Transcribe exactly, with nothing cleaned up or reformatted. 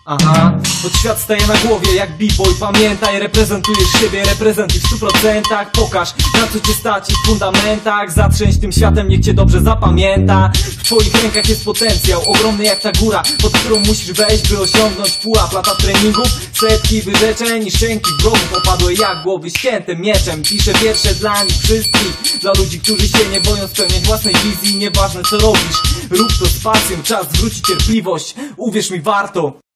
Aha, choć świat staje na głowie jak b-boy. Pamiętaj, reprezentujesz siebie, reprezentuj w stu procentach. Pokaż, na co cię stać i w fundamentach. Zatrzęś tym światem, niech cię dobrze zapamięta. W twoich rękach jest potencjał, ogromny jak ta góra, pod którą musisz wejść, by osiągnąć pułap. Lata treningów, setki wyrzeczeń i szczęki wrogów opadły jak głowy ścięte mieczem. Piszę wiersze dla nich wszystkich, dla ludzi, którzy się nie boją spełniać własnej wizji. Nieważne co robisz, rób to z pasją, czas zwrócić cierpliwość. Uwierz mi, warto.